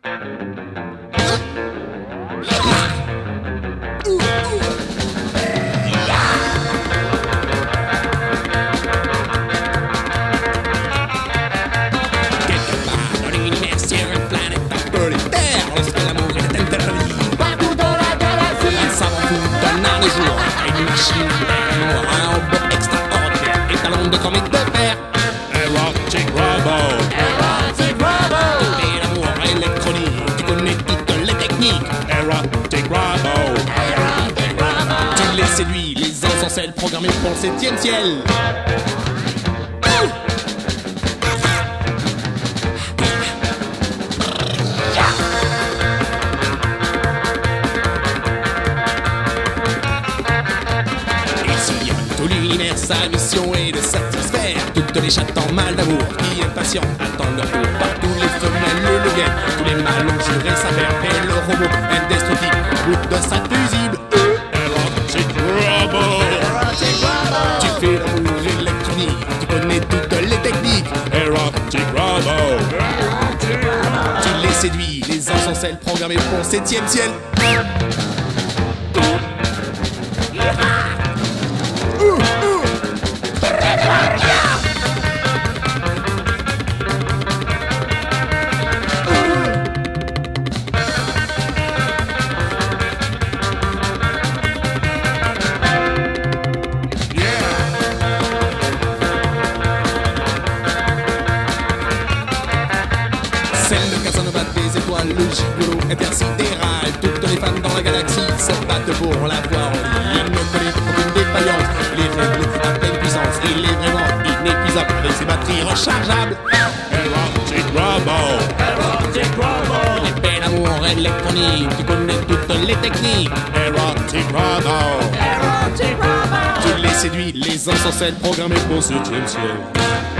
De comique de fer. Erotic Robo. Erotic Robo. Et l'amour électronique, tu connais toutes les techniques. Erotic Robo. Erotic Robo. Tu les séduis, les incensels programmés pour le 7e ciel. Sa mission est de satisfaire toutes les chattes en mal d'amour qui impatients attendent leur tour. Partout les femelles le guettent, tous les mâles ont juré sa mère. Et le robot indestructible route de sa fusible. Erotic Robo. Tu fais l'amour électronique, tu connais toutes les techniques. Erotic Robo. Tu les séduis, les incensels programmés pour le 7e ciel. Celle de Casanova des étoiles, le gigolo intersidéral. Toutes les femmes dans la galaxie se battent pour la voir en ligne. Il ne connaît aucune défaillance, il est réglé à pleine puissance. Il est vraiment inépuisable avec ses batteries rechargeables. Erotic Robo. Erotic Robo. Les belles amours électroniques, tu connais toutes les techniques. Erotic Robo. Erotic Robo. Tu les séduis, les incensels programmés pour ce 7e ciel.